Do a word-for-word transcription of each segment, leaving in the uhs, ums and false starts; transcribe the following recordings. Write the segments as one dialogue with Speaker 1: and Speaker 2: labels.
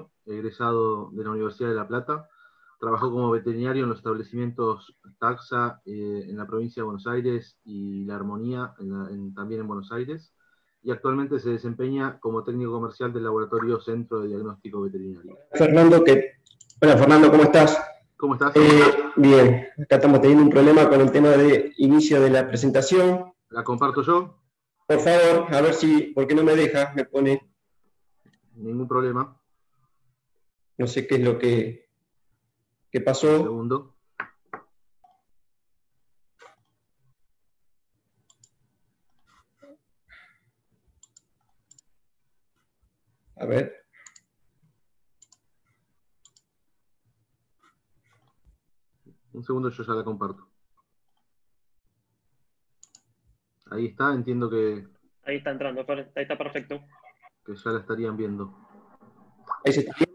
Speaker 1: Antonio, egresado de la Universidad de La Plata. Trabajó como veterinario en los establecimientos Taxa eh, en la provincia de Buenos Aires y La Armonía en la, en, también en Buenos Aires. Y actualmente se desempeña como técnico comercial del laboratorio Centro de Diagnóstico Veterinario.
Speaker 2: Fernando, que... Hola Fernando, ¿cómo estás?
Speaker 1: ¿Cómo estás?
Speaker 2: Eh, bien, acá estamos teniendo un problema con el tema de inicio de la presentación.
Speaker 1: ¿La comparto yo?
Speaker 2: Por favor, a ver si, porque no me deja, me pone...
Speaker 1: Ningún problema.
Speaker 2: No sé qué es lo que, que pasó.
Speaker 1: Un segundo.
Speaker 2: A ver.
Speaker 1: Un segundo, yo ya la comparto. Ahí está, entiendo que...
Speaker 3: Ahí está entrando, ahí está perfecto.
Speaker 1: Que ya la estarían viendo.
Speaker 2: Ahí se está viendo.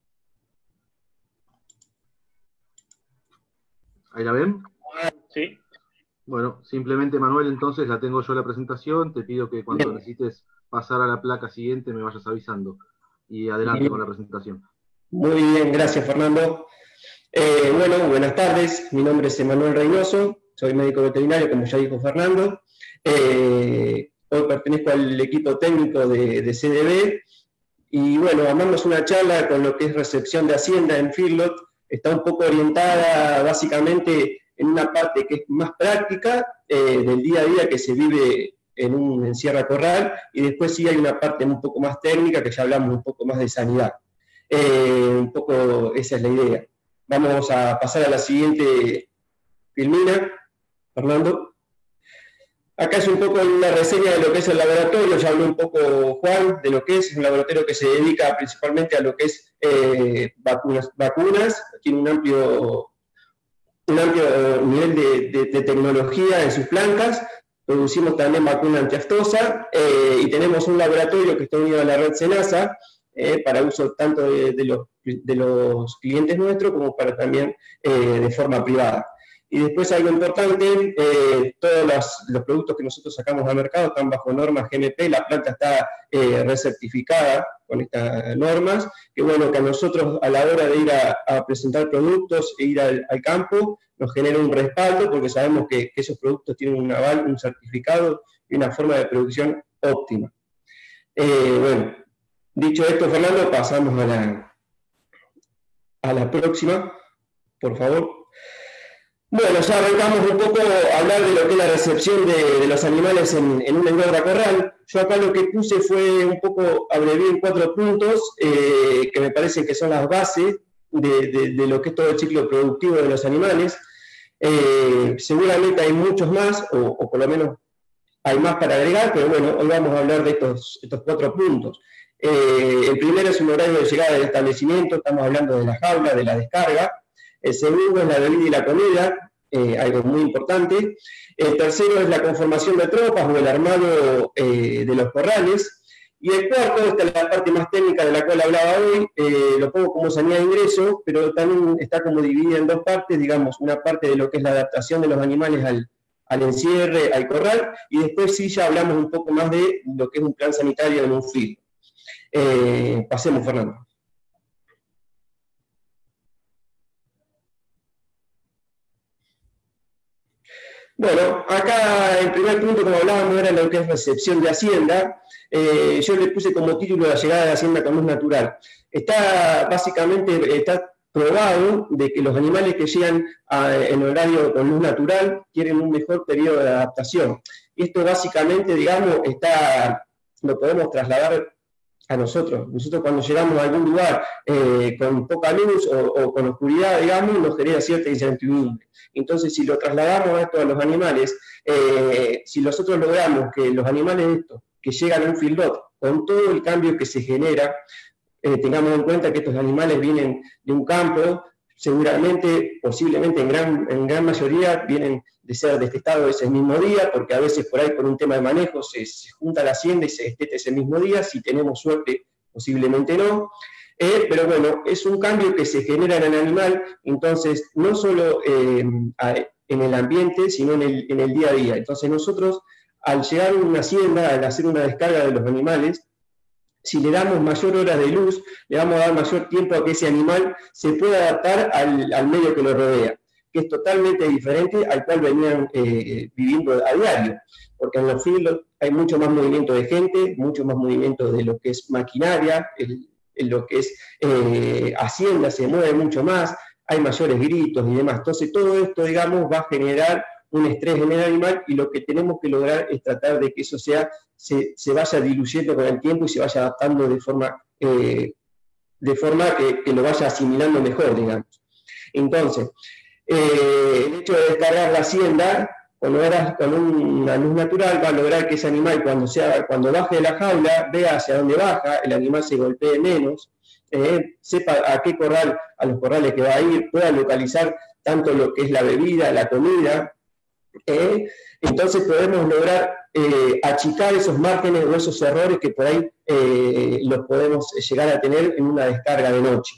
Speaker 1: ¿Ahí la ven?
Speaker 3: Sí.
Speaker 1: Bueno, simplemente Manuel, entonces la tengo yo la presentación. Te pido que cuando
Speaker 2: Bien.
Speaker 1: necesites pasar a la placa siguiente me vayas avisando. Y adelante
Speaker 2: Bien.
Speaker 1: con la presentación.
Speaker 2: Muy bien, gracias Fernando. Eh, bueno, buenas tardes. Mi nombre es Emanuel Reynoso. Soy médico veterinario, como ya dijo Fernando. Eh, hoy pertenezco al equipo técnico de, de C D B. Y bueno, armamos una charla con lo que es recepción de Hacienda en Feedlot. Está un poco orientada básicamente en una parte que es más práctica eh, del día a día que se vive en un encierro corral, y después sí hay una parte un poco más técnica que ya hablamos un poco más de sanidad. Eh, un poco esa es la idea. Vamos a pasar a la siguiente filmina, Fernando. Acá es un poco una reseña de lo que es el laboratorio. Ya habló un poco Juan de lo que es un laboratorio que se dedica principalmente a lo que es eh, vacunas, vacunas. Tiene un amplio, un amplio nivel de, de, de tecnología en sus plantas. Producimos también vacuna antiaftosa eh, y tenemos un laboratorio que está unido a la red SENASA eh, para uso tanto de, de, los, de los clientes nuestros como para también eh, de forma privada. Y después algo importante, eh, todos los, los productos que nosotros sacamos al mercado están bajo normas G M P, la planta está eh, recertificada con estas normas, que bueno, que a nosotros a la hora de ir a, a presentar productos e ir al, al campo, nos genera un respaldo porque sabemos que, que esos productos tienen un aval, un certificado y una forma de producción óptima. Eh, bueno, dicho esto, Fernando, pasamos a la, a la próxima, por favor. Bueno, ya arrancamos un poco a hablar de lo que es la recepción de, de los animales en, en un engorda corral. Yo acá lo que puse fue un poco, abrevié en cuatro puntos, eh, que me parecen que son las bases de, de, de lo que es todo el ciclo productivo de los animales. Eh, seguramente hay muchos más, o, o por lo menos hay más para agregar, pero bueno, hoy vamos a hablar de estos, estos cuatro puntos. Eh, el primero es un horario de llegada del establecimiento, estamos hablando de la jaula, de la descarga. El segundo es la bebida y la comida, eh, algo muy importante. El tercero es la conformación de tropas o el armado eh, de los corrales. Y el cuarto, esta es la parte más técnica de la cual hablaba hoy, eh, lo pongo como sanidad de ingreso, pero también está como dividida en dos partes, digamos, una parte de lo que es la adaptación de los animales al, al encierre, al corral, y después sí ya hablamos un poco más de lo que es un plan sanitario en un feed. Eh, pasemos, Fernando. Bueno, acá el primer punto, como hablábamos, era lo que es recepción de Hacienda. Eh, yo le puse como título la llegada de Hacienda con luz natural. Está básicamente, está probado de que los animales que llegan a, en horario con luz natural tienen un mejor periodo de adaptación. Y esto básicamente, digamos, está, lo podemos trasladar a nosotros. Nosotros cuando llegamos a algún lugar eh, con poca luz o, o con oscuridad, digamos, nos genera cierta incertidumbre. Entonces, si lo trasladamos esto a los animales, eh, si nosotros logramos que los animales estos, que llegan a un feedlot, con todo el cambio que se genera, eh, tengamos en cuenta que estos animales vienen de un campo, seguramente, posiblemente en gran, en gran mayoría, vienen de ser destetados ese mismo día, porque a veces por ahí por un tema de manejo se, se junta la hacienda y se desteta ese mismo día. Si tenemos suerte, posiblemente no. Eh, pero bueno, es un cambio que se genera en el animal, entonces no solo eh, a, en el ambiente, sino en el, en el día a día. Entonces nosotros, al llegar a una hacienda, al hacer una descarga de los animales, si le damos mayor hora de luz, le vamos a dar mayor tiempo a que ese animal se pueda adaptar al, al medio que lo rodea, que es totalmente diferente al cual venían eh, viviendo a diario, porque en los fields hay mucho más movimiento de gente, mucho más movimiento de lo que es maquinaria, el, en lo que es eh, hacienda se mueve mucho más, hay mayores gritos y demás. Entonces todo esto, digamos, va a generar un estrés en el animal, y lo que tenemos que lograr es tratar de que eso sea, se, se vaya diluyendo con el tiempo y se vaya adaptando de forma, eh, de forma que, que lo vaya asimilando mejor, digamos. Entonces, eh, el hecho de descargar la hacienda con, horas, con una luz natural va a lograr que ese animal, cuando, sea, cuando baje de la jaula, vea hacia dónde baja, el animal se golpee menos, eh, sepa a qué corral, a los corrales que va a ir, pueda localizar tanto lo que es la bebida, la comida. Eh, entonces podemos lograr eh, achicar esos márgenes o esos errores que por ahí eh, los podemos llegar a tener en una descarga de noche.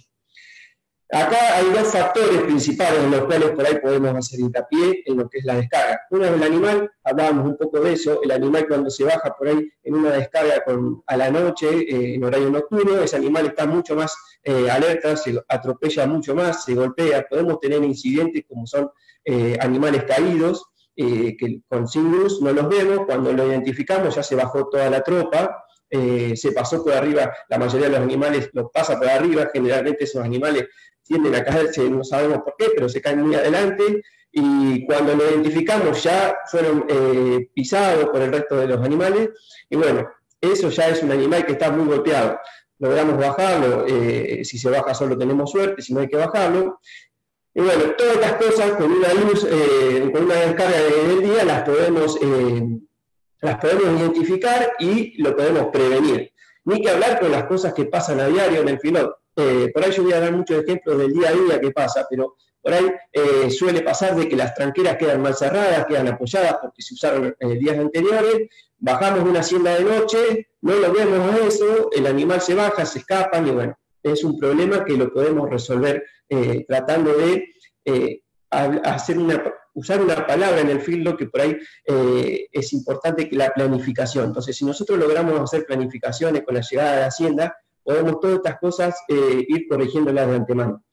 Speaker 2: Acá hay dos factores principales en los cuales por ahí podemos hacer hincapié en lo que es la descarga. Uno es el animal, hablábamos un poco de eso, el animal cuando se baja por ahí en una descarga con, a la noche, eh, en horario nocturno, ese animal está mucho más eh, alerta, se atropella mucho más, se golpea, podemos tener incidentes como son eh, animales caídos, Eh, que con sin luz no los vemos, cuando lo identificamos ya se bajó toda la tropa, eh, se pasó por arriba, la mayoría de los animales los pasa por arriba, generalmente esos animales tienden a caerse, no sabemos por qué, pero se caen muy adelante, y cuando lo identificamos ya fueron eh, pisados por el resto de los animales, y bueno, eso ya es un animal que está muy golpeado. Logramos bajarlo, eh, si se baja solo tenemos suerte, si no hay que bajarlo. Y bueno, todas estas cosas con una luz, eh, con una descarga del día, las podemos, eh, las podemos identificar y lo podemos prevenir. Ni que hablar con las cosas que pasan a diario en el filón. Eh, por ahí yo voy a dar muchos ejemplos del día a día que pasa, pero por ahí eh, suele pasar de que las tranqueras quedan mal cerradas, quedan apoyadas porque se usaron eh, días anteriores, bajamos una hacienda de noche, no lo vemos a eso, el animal se baja, se escapan, y bueno, es un problema que lo podemos resolver eh, tratando de eh, hacer una, usar una palabra en el field que por ahí eh, es importante, que la planificación. Entonces, si nosotros logramos hacer planificaciones con la llegada de la hacienda, podemos todas estas cosas eh, ir corrigiéndolas de antemano.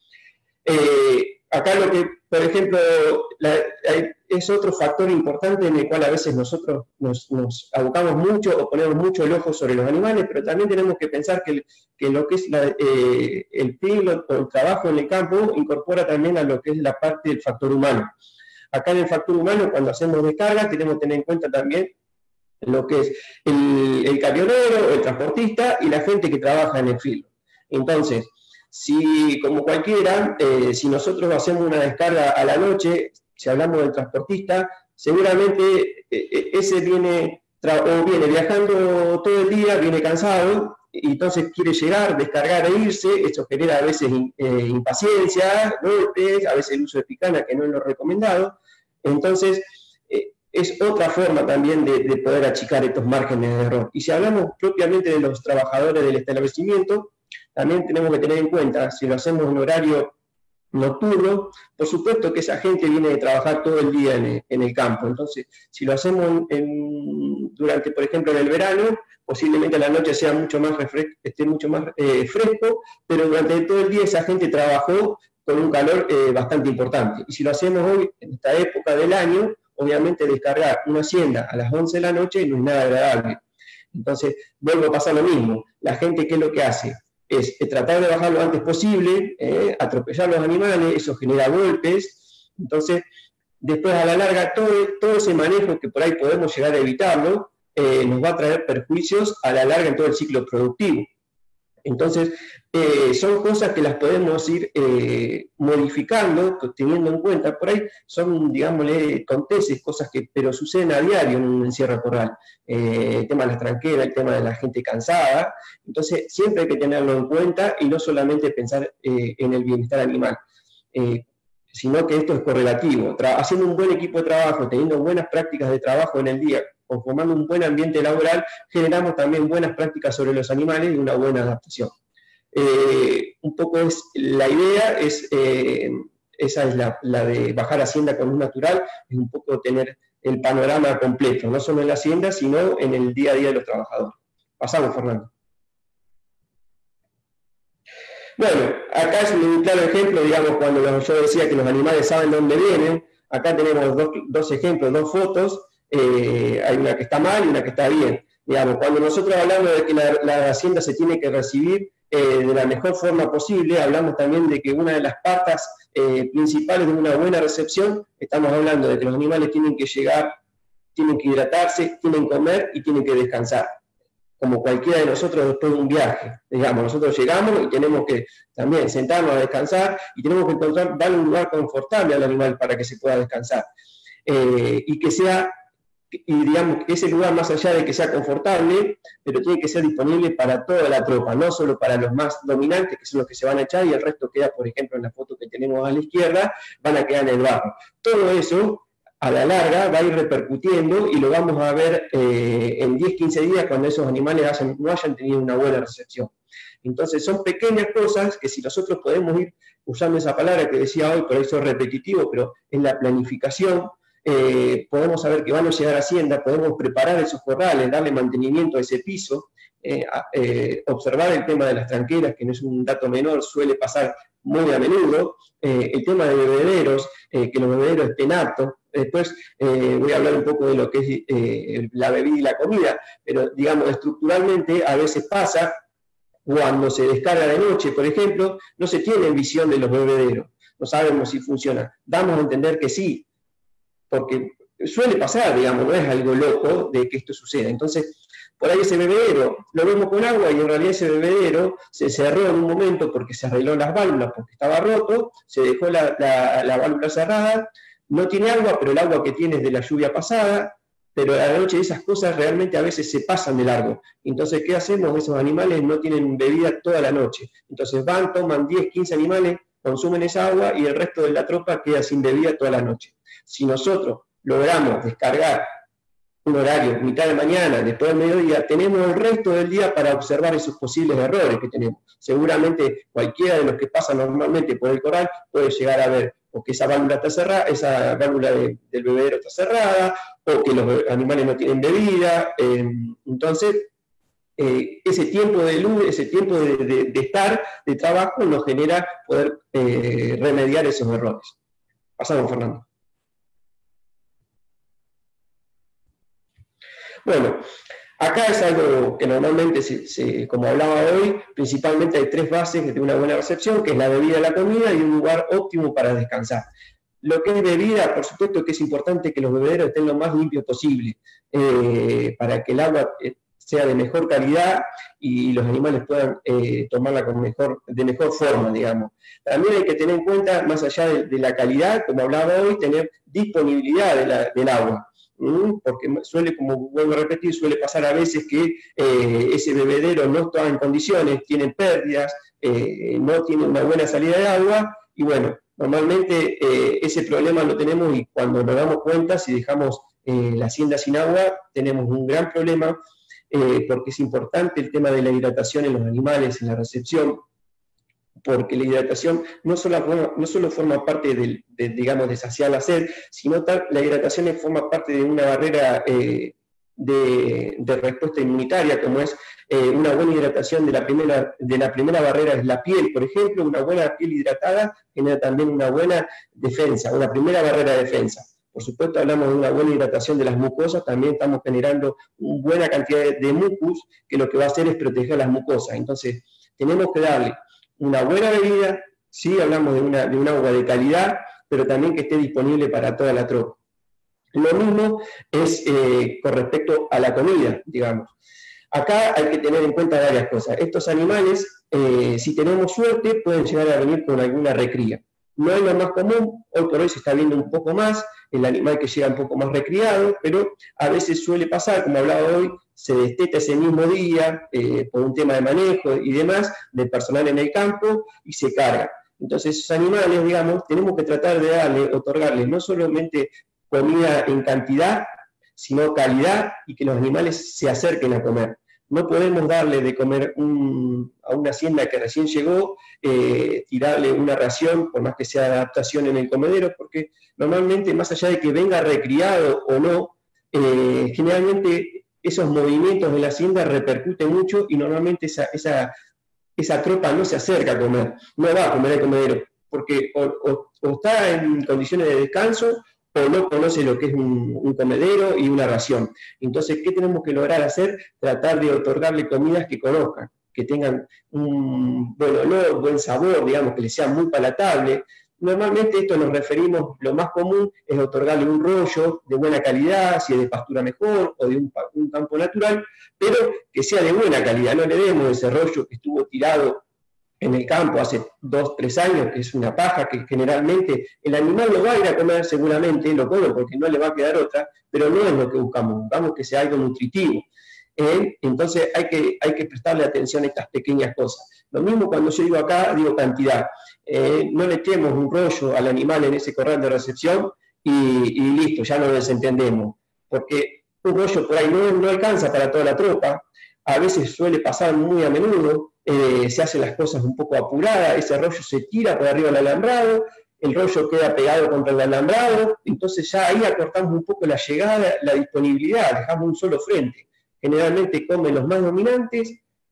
Speaker 2: Eh, acá lo que, por ejemplo, la, la, es otro factor importante en el cual a veces nosotros nos, nos abocamos mucho o ponemos mucho el ojo sobre los animales, pero también tenemos que pensar que, que lo que es la, eh, el field o el trabajo en el campo incorpora también a lo que es la parte del factor humano. Acá en el factor humano, cuando hacemos descargas, tenemos que tener en cuenta también lo que es el, el camionero, el transportista y la gente que trabaja en el field. Entonces, si como cualquiera, eh, si nosotros hacemos una descarga a la noche, si hablamos del transportista, seguramente eh, ese viene, o viene viajando todo el día, viene cansado, y entonces quiere llegar, descargar e irse. Eso genera a veces eh, impaciencia, golpes, a veces el uso de picana, que no es lo recomendado. Entonces, eh, es otra forma también de, de poder achicar estos márgenes de error. Y si hablamos propiamente de los trabajadores del establecimiento, también tenemos que tener en cuenta, si lo hacemos en horario nocturno, por supuesto que esa gente viene de trabajar todo el día en el, en el campo. Entonces, si lo hacemos en, durante, por ejemplo, en el verano, posiblemente a la noche sea mucho más refresco, esté mucho más eh, fresco, pero durante todo el día esa gente trabajó con un calor eh, bastante importante. Y si lo hacemos hoy, en esta época del año, obviamente descargar una hacienda a las once de la noche no es nada agradable. Entonces, vuelvo a pasar lo mismo. La gente, ¿qué es lo que hace? Es, es tratar de bajar lo antes posible, eh, atropellar los animales, eso genera golpes. Entonces, después a la larga, todo, todo ese manejo que por ahí podemos llegar a evitarlo, eh, nos va a traer perjuicios a la larga en todo el ciclo productivo. Entonces, eh, son cosas que las podemos ir eh, modificando, teniendo en cuenta, por ahí son, digámosle, tonteces, cosas que pero suceden a diario en un encierro corral. Eh, el tema de las tranqueras, el tema de la gente cansada. Entonces, siempre hay que tenerlo en cuenta y no solamente pensar eh, en el bienestar animal, eh, sino que esto es correlativo. Tra- haciendo un buen equipo de trabajo, teniendo buenas prácticas de trabajo en el día, conformando un buen ambiente laboral, generamos también buenas prácticas sobre los animales y una buena adaptación. Eh, un poco es, la idea es, eh, esa es la, la de bajar hacienda con luz natural, es un poco tener el panorama completo, no solo en la hacienda, sino en el día a día de los trabajadores. Pasamos, Fernando. Bueno, acá es un claro ejemplo, digamos, cuando yo decía que los animales saben dónde vienen. Acá tenemos dos, dos ejemplos, dos fotos, eh, hay una que está mal y una que está bien. Digamos, cuando nosotros hablamos de que la, la hacienda se tiene que recibir eh, de la mejor forma posible, hablamos también de que una de las patas eh, principales de una buena recepción, estamos hablando de que los animales tienen que llegar, tienen que hidratarse, tienen que comer y tienen que descansar, como cualquiera de nosotros después de un viaje. Digamos, nosotros llegamos y tenemos que también sentarnos a descansar y tenemos que encontrar, darle un lugar confortable al animal para que se pueda descansar. Eh, y que sea, y digamos, ese lugar más allá de que sea confortable, pero tiene que ser disponible para toda la tropa, no solo para los más dominantes, que son los que se van a echar, y el resto queda, por ejemplo, en la foto que tenemos a la izquierda, van a quedar en el barro. Todo eso, a la larga, va a ir repercutiendo y lo vamos a ver eh, en diez, quince días cuando esos animales hayan, no hayan tenido una buena recepción. Entonces son pequeñas cosas que si nosotros podemos ir usando esa palabra que decía hoy, por eso es repetitivo, pero en la planificación, eh, podemos saber que van a llegar a Hacienda, podemos preparar esos corrales, darle mantenimiento a ese piso, eh, eh, observar el tema de las tranqueras, que no es un dato menor, suele pasar muy a menudo, eh, el tema de bebederos, eh, que los bebederos estén aptos. Después eh, voy a hablar un poco de lo que es eh, la bebida y la comida, pero digamos, estructuralmente a veces pasa, cuando se descarga de noche, por ejemplo, no se tiene visión de los bebederos, no sabemos si funciona. Damos a entender que sí, porque suele pasar, digamos, no es algo loco de que esto suceda. Entonces, por ahí ese bebedero lo vemos con agua y en realidad ese bebedero se cerró en un momento porque se arregló las válvulas, porque estaba roto, se dejó la, la, la válvula cerrada, no tiene agua, pero el agua que tiene es de la lluvia pasada, pero a la noche esas cosas realmente a veces se pasan de largo. Entonces, ¿qué hacemos? Esos animales no tienen bebida toda la noche. Entonces van, toman diez, quince animales, consumen esa agua y el resto de la tropa queda sin bebida toda la noche. Si nosotros logramos descargar un horario, mitad de mañana, después del mediodía, tenemos el resto del día para observar esos posibles errores que tenemos. Seguramente cualquiera de los que pasa normalmente por el corral puede llegar a ver o que esa válvula está cerrada, esa válvula de, del bebedero está cerrada, o que los animales no tienen bebida. Eh, entonces, eh, ese tiempo de luz, ese tiempo de, de, de estar, de trabajo, nos genera poder eh, remediar esos errores. Pasamos, Fernando. Bueno, acá es algo que normalmente, se, se, como hablaba hoy, principalmente hay tres bases de una buena recepción, que es la bebida, la comida y un lugar óptimo para descansar. Lo que es bebida, por supuesto que es importante que los bebederos estén lo más limpios posible, eh, para que el agua sea de mejor calidad y los animales puedan eh, tomarla con mejor, de mejor forma, digamos. También hay que tener en cuenta, más allá de, de la calidad, como hablaba hoy, tener disponibilidad de la, del agua. Porque suele, como vuelvo a repetir, suele pasar a veces que eh, ese bebedero no está en condiciones, tiene pérdidas, eh, no tiene una buena salida de agua, y bueno, normalmente eh, ese problema lo tenemos y cuando nos damos cuenta, si dejamos eh, la hacienda sin agua, tenemos un gran problema, eh, porque es importante el tema de la hidratación en los animales, en la recepción, porque la hidratación no solo forma, no solo forma parte del, de, digamos, de saciar la sed, sino tal, la hidratación forma parte de una barrera eh, de, de respuesta inmunitaria, como es eh, una buena hidratación de la, primera, de la primera barrera es la piel, por ejemplo. Una buena piel hidratada genera también una buena defensa, una primera barrera de defensa. Por supuesto, hablamos de una buena hidratación de las mucosas, también estamos generando una buena cantidad de, de mucus, que lo que va a hacer es proteger las mucosas. Entonces, tenemos que darle una buena bebida, sí, hablamos de, una, de un agua de calidad, pero también que esté disponible para toda la tropa. Lo mismo es eh, con respecto a la comida, digamos. Acá hay que tener en cuenta varias cosas. Estos animales, eh, si tenemos suerte, pueden llegar a venir con alguna recría. No es lo más común, hoy por hoy se está viendo un poco más, el animal que llega un poco más recriado, pero a veces suele pasar, como hablaba hoy, se desteta ese mismo día eh, por un tema de manejo y demás, del personal en el campo, y se carga. Entonces esos animales, digamos, tenemos que tratar de darle, otorgarles no solamente comida en cantidad, sino calidad, y que los animales se acerquen a comer. No podemos darle de comer un, a una hacienda que recién llegó, eh, tirarle una ración, por más que sea adaptación en el comedero, porque normalmente, más allá de que venga recriado o no, eh, generalmente esos movimientos de la hacienda repercuten mucho y normalmente esa, esa esa tropa no se acerca a comer, no va a comer al comedero, porque o, o, o está en condiciones de descanso o no conoce lo que es un, un comedero y una ración. Entonces, ¿qué tenemos que lograr hacer? Tratar de otorgarle comidas que conozcan, que tengan un buen olor, buen sabor, digamos, que les sea muy palatable. Normalmente esto nos referimos, lo más común es otorgarle un rollo de buena calidad, si es de pastura mejor o de un, un campo natural, pero que sea de buena calidad, no le demos ese rollo que estuvo tirado en el campo hace dos, tres años, que es una paja que generalmente el animal lo va a ir a comer seguramente, lo come porque no le va a quedar otra, pero no es lo que buscamos, buscamos que sea algo nutritivo. ¿Eh? Entonces hay que, hay que prestarle atención a estas pequeñas cosas. Lo mismo cuando yo digo acá, digo cantidad. Eh, no le echemos un rollo al animal en ese corral de recepción y, y listo, ya nos desentendemos. Porque un rollo por ahí no, no alcanza para toda la tropa, a veces suele pasar muy a menudo, eh, se hacen las cosas un poco apuradas, ese rollo se tira por arriba del alambrado, el rollo queda pegado contra el alambrado, entonces ya ahí acortamos un poco la llegada, la disponibilidad, dejamos un solo frente. Generalmente comen los más dominantes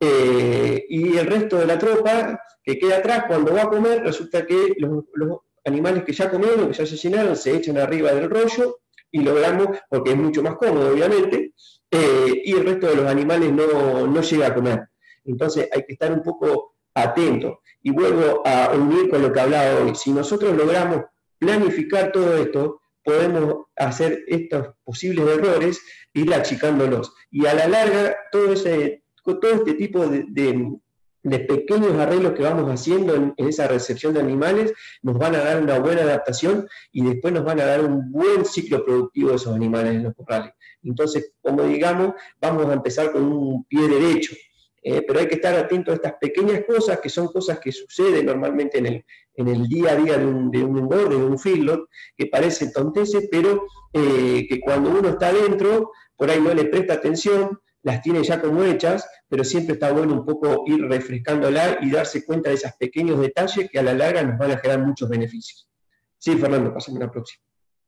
Speaker 2: eh, y el resto de la tropa que queda atrás cuando va a comer, resulta que los, los animales que ya comieron, que ya se llenaron, se echan arriba del rollo y logramos, porque es mucho más cómodo obviamente, eh, y el resto de los animales no, no llega a comer. Entonces hay que estar un poco atentos. Y vuelvo a unir con lo que hablaba hoy. Si nosotros logramos planificar todo esto, podemos hacer estos posibles errores e ir achicándolos. Y a la larga, todo, ese, todo este tipo de, de, de pequeños arreglos que vamos haciendo en, en esa recepción de animales nos van a dar una buena adaptación y después nos van a dar un buen ciclo productivo de esos animales en los corrales. Entonces, como digamos, vamos a empezar con un pie derecho. Eh, pero hay que estar atento a estas pequeñas cosas, que son cosas que suceden normalmente en el, en el día a día de un, de un engorde, de un feedlot, que parecen tonteces, pero eh, que cuando uno está adentro, por ahí no le presta atención, las tiene ya como hechas, pero siempre está bueno un poco ir refrescándola y darse cuenta de esos pequeños detalles que a la larga nos van a generar muchos beneficios. Sí, Fernando, pasamos a la próxima.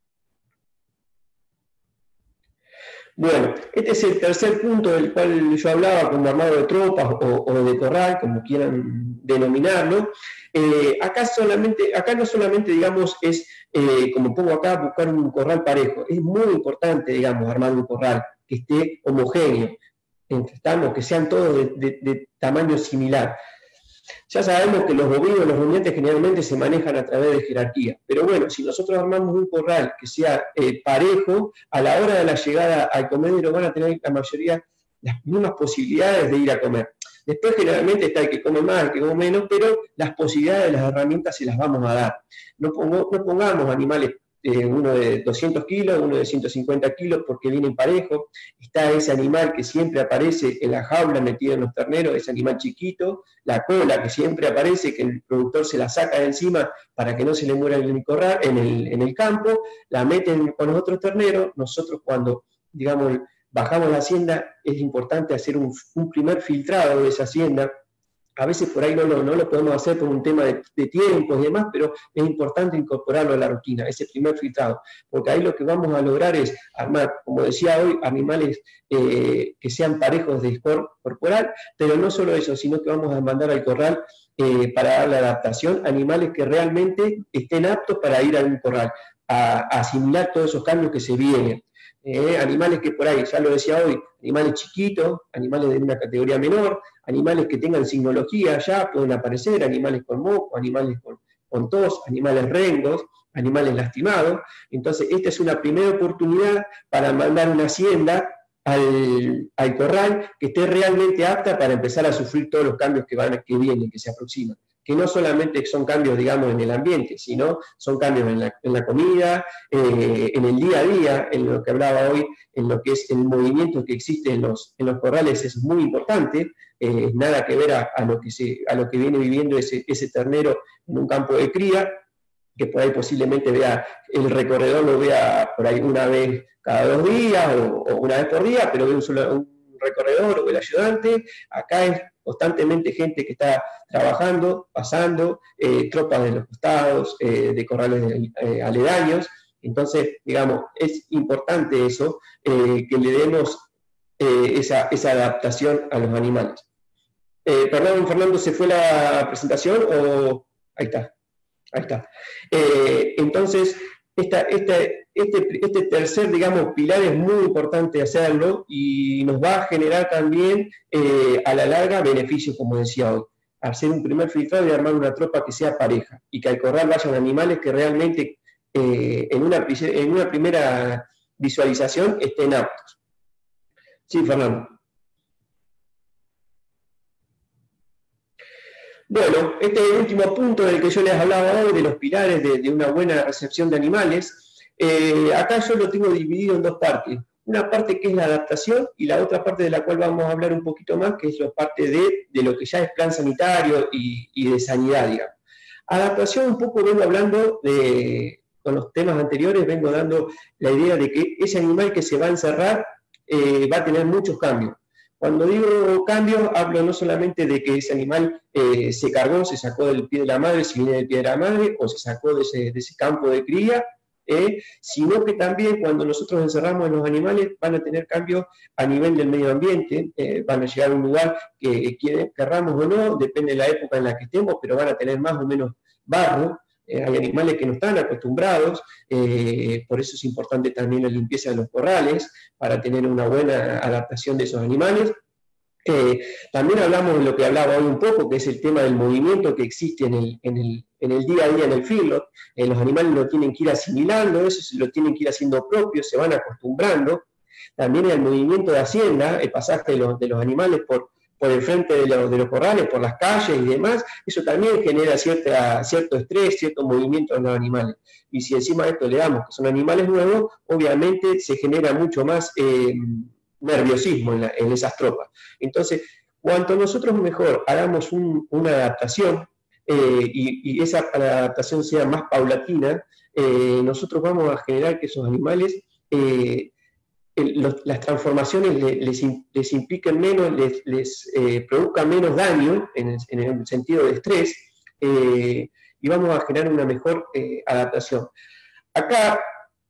Speaker 2: Bueno, este es el tercer punto del cual yo hablaba, como armado de tropas o, o de corral, como quieran denominarlo. Eh, acá, solamente, acá no solamente, digamos, es, eh, como pongo acá, buscar un corral parejo. Es muy importante, digamos, armar un corral que esté homogéneo, estamos, que sean todos de, de, de tamaño similar. Ya sabemos que los bovinos, los rumiantes generalmente se manejan a través de jerarquía, pero bueno, si nosotros armamos un corral que sea eh, parejo, a la hora de la llegada al comedero van a tener la mayoría las mismas posibilidades de ir a comer. Después generalmente está el que come más, el que come menos, pero las posibilidades, las herramientas se las vamos a dar. No, pongo, no pongamos animales, eh, uno de doscientos kilos, uno de ciento cincuenta kilos, porque vienen parejos. Está ese animal que siempre aparece en la jaula metido en los terneros, ese animal chiquito, la cola que siempre aparece, que el productor se la saca de encima para que no se le muera en el corral, en el, en el campo, la meten con los otros terneros. Nosotros cuando, digamos, bajamos la hacienda, es importante hacer un, un primer filtrado de esa hacienda. A veces por ahí no lo, no lo podemos hacer por un tema de, de tiempos y demás, pero es importante incorporarlo a la rutina, ese primer filtrado, porque ahí lo que vamos a lograr es armar, como decía hoy, animales eh, que sean parejos de score corporal, pero no solo eso, sino que vamos a mandar al corral eh, para dar la adaptación, animales que realmente estén aptos para ir a un corral, a, a asimilar todos esos cambios que se vienen. Eh, animales que por ahí, ya lo decía hoy, animales chiquitos, animales de una categoría menor, animales que tengan signología ya pueden aparecer, animales con moco, animales con, con tos, animales rengos, animales lastimados. Entonces esta es una primera oportunidad para mandar una hacienda al, al corral que esté realmente apta para empezar a sufrir todos los cambios que, van, que vienen, que se aproximan. Que no solamente son cambios, digamos, en el ambiente, sino son cambios en la, en la comida, eh, en el día a día, en lo que hablaba hoy, en lo que es el movimiento que existe en los, en los corrales, es muy importante, eh, nada que ver a, a, lo que se, a lo que viene viviendo ese, ese ternero en un campo de cría, que por ahí posiblemente vea, el recorredor lo vea por ahí una vez cada dos días o, o una vez por día, pero ve un, solo, un recorredor o el ayudante. Acá es constantemente gente que está trabajando, pasando, eh, tropas de los costados, eh, de corrales de, eh, aledaños. Entonces, digamos, es importante eso, eh, que le demos eh, esa, esa adaptación a los animales. Eh, perdón, Fernando, ¿se fue la presentación o...? Ahí está, ahí está. Eh, entonces, esta, esta, este, este tercer, digamos, pilar es muy importante hacerlo y nos va a generar también, eh, a la larga, beneficios, como decía hoy. Hacer un primer filtrado y armar una tropa que sea pareja y que al corral vayan animales que realmente eh, en, una, en una primera visualización estén aptos. Sí, Fernando. Bueno, este es el último punto del que yo les hablaba hoy, de los pilares de, de una buena recepción de animales. Eh, acá yo lo tengo dividido en dos partes. Una parte que es la adaptación y la otra parte de la cual vamos a hablar un poquito más, que es la parte de, de lo que ya es plan sanitario y, y de sanidad, digamos. Adaptación, un poco vengo hablando de, con los temas anteriores, vengo dando la idea de que ese animal que se va a encerrar eh, va a tener muchos cambios. Cuando digo cambios, hablo no solamente de que ese animal eh, se cargó, se sacó del pie de la madre, si viene del pie de la madre, o se sacó de ese, de ese campo de cría, eh, sino que también cuando nosotros encerramos a los animales van a tener cambios a nivel del medio ambiente, eh, van a llegar a un lugar que quieren, querramos o no, depende de la época en la que estemos, pero van a tener más o menos barro. Eh, hay animales que no están acostumbrados, eh, por eso es importante también la limpieza de los corrales, para tener una buena adaptación de esos animales. Eh, también hablamos de lo que hablaba hoy un poco, que es el tema del movimiento que existe en el, en el, en el día a día en el feedlot. Eh, los animales lo tienen que ir asimilando, eso lo tienen que ir haciendo propio, se van acostumbrando. También el movimiento de hacienda, el pasaje de los, de los animales por, por el frente de los, de los corrales, por las calles y demás, eso también genera cierta, cierto estrés, cierto movimiento en los animales. Y si encima de esto le damos que son animales nuevos, obviamente se genera mucho más eh, nerviosismo en, la, en esas tropas. Entonces, cuanto nosotros mejor hagamos un, una adaptación, eh, y, y esa adaptación sea más paulatina, eh, nosotros vamos a generar que esos animales... Eh, Los, las transformaciones les, les, les impliquen menos, les, les eh, produzcan menos daño en el, en el sentido de estrés, eh, y vamos a generar una mejor eh, adaptación. Acá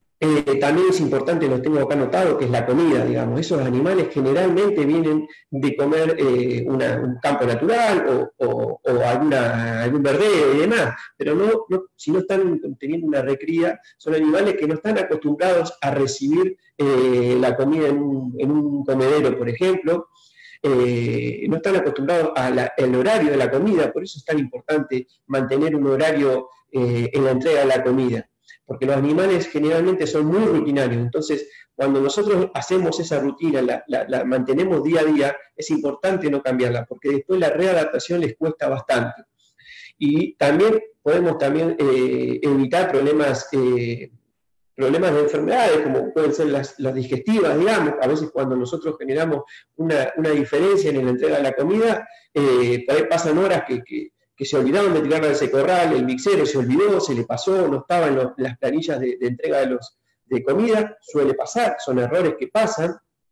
Speaker 2: eh, también es importante, lo tengo acá anotado, que es la comida, digamos. Esos animales generalmente vienen de comer eh, una, un campo natural o, o, o alguna, algún verdeo y demás, pero no, no, si no están teniendo una recría, son animales que no están acostumbrados a recibir eh, la comida en un, en un comedero, por ejemplo. Eh, no están acostumbrados al horario de la comida, por eso es tan importante mantener un horario eh, en la entrega de la comida, porque los animales generalmente son muy rutinarios. Entonces, cuando nosotros hacemos esa rutina, la, la, la mantenemos día a día, es importante no cambiarla, porque después la readaptación les cuesta bastante. Y también podemos también eh, evitar problemas, eh, problemas de enfermedades, como pueden ser las, las digestivas, digamos. A veces cuando nosotros generamos una, una diferencia en la entrega de la comida, eh, por ahí pasan horas que... que que se olvidaron de tirarla de ese corral, el mixero se olvidó, se le pasó, no estaban los, las planillas de, de entrega de, los, de comida, suele pasar, son errores que pasan.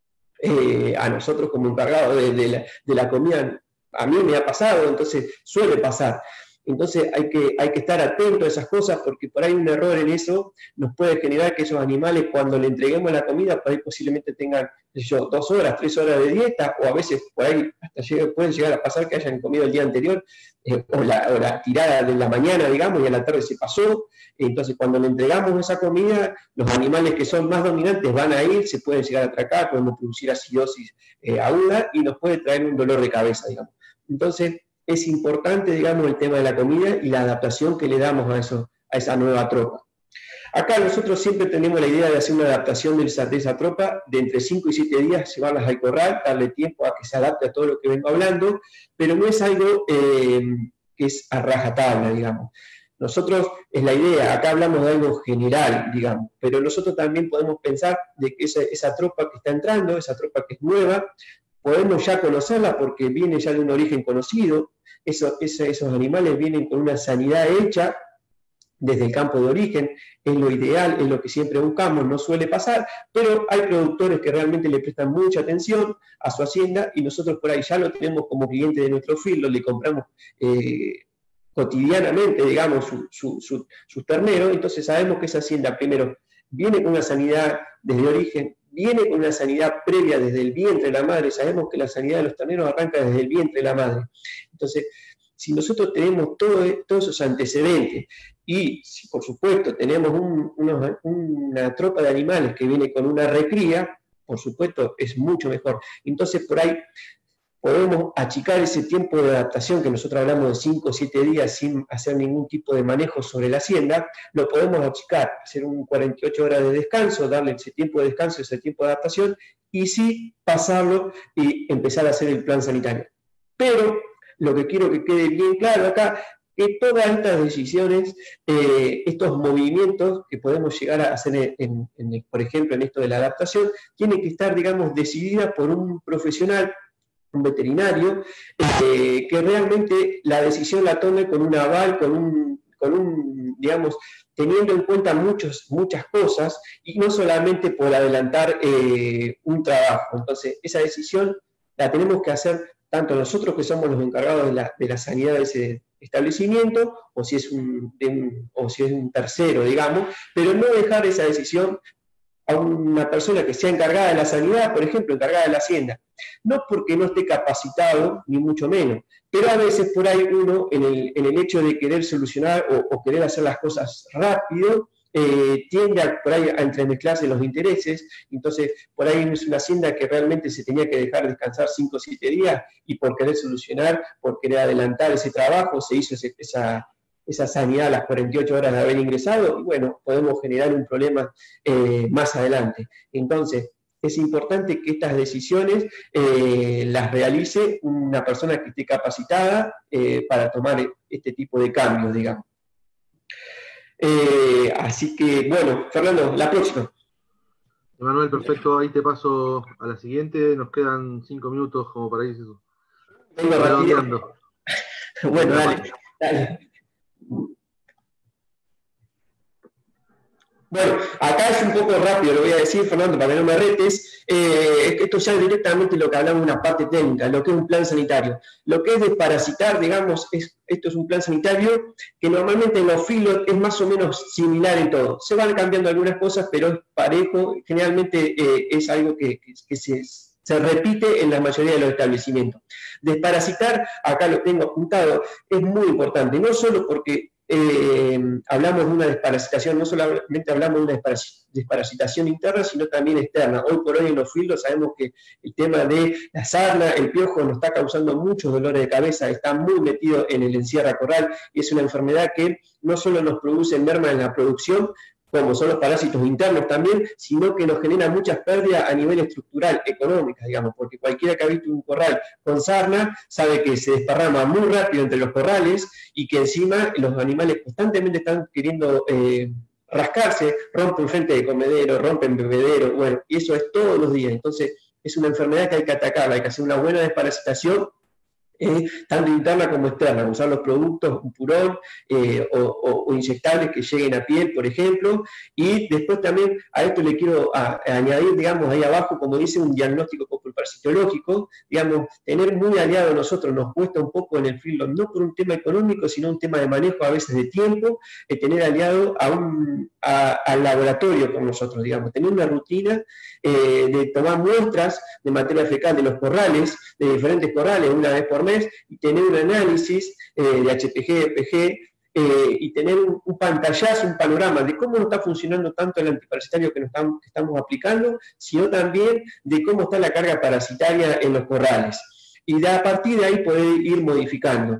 Speaker 2: Eh, a nosotros como encargados de, de, la, de la comida, a mí me ha pasado, entonces suele pasar. Entonces hay que, hay que estar atento a esas cosas, porque por ahí un error en eso nos puede generar que esos animales, cuando le entreguemos la comida, por ahí posiblemente tengan, yo, dos horas, tres horas de dieta, o a veces por ahí hasta llega, pueden llegar a pasar que hayan comido el día anterior, eh, o, la, o la tirada de la mañana, digamos, y a la tarde se pasó. Entonces cuando le entregamos esa comida, los animales que son más dominantes van a ir, se pueden llegar a atracar, podemos producir acidosis eh, aguda, y nos puede traer un dolor de cabeza, digamos. Entonces, es importante, digamos, el tema de la comida y la adaptación que le damos a, eso, a esa nueva tropa. Acá nosotros siempre tenemos la idea de hacer una adaptación de esa, de esa tropa de entre cinco y siete días, llevarlas al corral, darle tiempo a que se adapte a todo lo que vengo hablando, pero no es algo eh, que es a rajatabla, digamos. Nosotros, es la idea, acá hablamos de algo general, digamos, pero nosotros también podemos pensar de que esa, esa tropa que está entrando, esa tropa que es nueva, podemos ya conocerla porque viene ya de un origen conocido. Eso, eso, esos animales vienen con una sanidad hecha desde el campo de origen, es lo ideal, es lo que siempre buscamos, no suele pasar, pero hay productores que realmente le prestan mucha atención a su hacienda y nosotros por ahí ya lo tenemos como cliente de nuestro filo, le compramos eh, cotidianamente, digamos, su, su, su, sus terneros, entonces sabemos que esa hacienda primero viene con una sanidad desde origen, viene con una sanidad previa desde el vientre de la madre. Sabemos que la sanidad de los terneros arranca desde el vientre de la madre. Entonces, si nosotros tenemos todo, todos esos antecedentes y si por supuesto tenemos un, unos, una tropa de animales que viene con una recría, por supuesto es mucho mejor. Entonces por ahí podemos achicar ese tiempo de adaptación que nosotros hablamos de cinco o siete días sin hacer ningún tipo de manejo sobre la hacienda, lo podemos achicar, hacer un cuarenta y ocho horas de descanso, darle ese tiempo de descanso, ese tiempo de adaptación, y sí pasarlo y empezar a hacer el plan sanitario. Pero lo que quiero que quede bien claro acá, que todas estas decisiones, eh, estos movimientos que podemos llegar a hacer, en, en, en, por ejemplo, en esto de la adaptación, tienen que estar, digamos, decididas por un profesional, un veterinario, eh, que realmente la decisión la tome con un aval, con un, con un digamos, teniendo en cuenta muchos, muchas cosas, y no solamente por adelantar eh, un trabajo. Entonces, esa decisión la tenemos que hacer tanto nosotros que somos los encargados de la, de la sanidad de ese establecimiento, o si, es un, un, o si es un tercero, digamos, pero no dejar esa decisión a una persona que sea encargada de la sanidad, por ejemplo, encargada de la hacienda. No porque no esté capacitado, ni mucho menos, pero a veces por ahí uno, en el, en el hecho de querer solucionar o, o querer hacer las cosas rápido, eh, tiende a, por ahí a entremezclarse los intereses. Entonces por ahí es una hacienda que realmente se tenía que dejar descansar cinco o siete días, y por querer solucionar, por querer adelantar ese trabajo, se hizo ese, esa... esa sanidad a las cuarenta y ocho horas de haber ingresado, y bueno, podemos generar un problema eh, más adelante. Entonces, es importante que estas decisiones eh, las realice una persona que esté capacitada eh, para tomar este tipo de cambios, digamos. Eh, así que, bueno, Fernando, la próxima.
Speaker 1: Emanuel, perfecto, ahí te paso a la siguiente, nos quedan cinco minutos como para ir redondeando.
Speaker 2: Bueno, dale, dale. Bueno, acá es un poco rápido, lo voy a decir, Fernando, para que no me retes. Eh, esto ya es directamente lo que hablamos de una parte técnica, lo que es un plan sanitario. Lo que es desparasitar, digamos, es, esto es un plan sanitario que normalmente en los filos es más o menos similar en todo. Se van cambiando algunas cosas, pero es parejo. Generalmente eh, es algo que, que, que se, se repite en la mayoría de los establecimientos. Desparasitar, acá lo tengo apuntado, es muy importante, no solo porque Eh, hablamos de una desparasitación, no solamente hablamos de una desparasitación interna, sino también externa. Hoy por hoy en los filos sabemos que el tema de la sarna, el piojo, nos está causando muchos dolores de cabeza, está muy metido en el encierra corral, y es una enfermedad que no solo nos produce merma en la producción, como son los parásitos internos también, sino que nos genera muchas pérdidas a nivel estructural, económicas, digamos, porque cualquiera que ha visto un corral con sarna sabe que se desparrama muy rápido entre los corrales, y que encima los animales constantemente están queriendo eh, rascarse, rompen frente de comedero, rompen bebedero, bueno, y eso es todos los días. Entonces es una enfermedad que hay que atacarla, hay que hacer una buena desparasitación, Eh, tanto interna como externa, usar los productos, un purón eh, o, o, o inyectables que lleguen a piel, por ejemplo, y después también a esto le quiero a, a añadir, digamos, ahí abajo, como dice, un diagnóstico parasitológico, digamos, tener muy aliado a nosotros nos cuesta un poco en el field, no por un tema económico, sino un tema de manejo a veces de tiempo, eh, tener aliado a un, a, al laboratorio con nosotros, digamos, tener una rutina eh, de tomar muestras de materia fecal de los corrales, de diferentes corrales, una vez por mes, y tener un análisis eh, de H P G, E P G, eh, y tener un, un pantallazo, un panorama de cómo está funcionando tanto el antiparasitario que, nos estamos, que estamos aplicando, sino también de cómo está la carga parasitaria en los corrales. Y de, a partir de ahí poder ir modificando.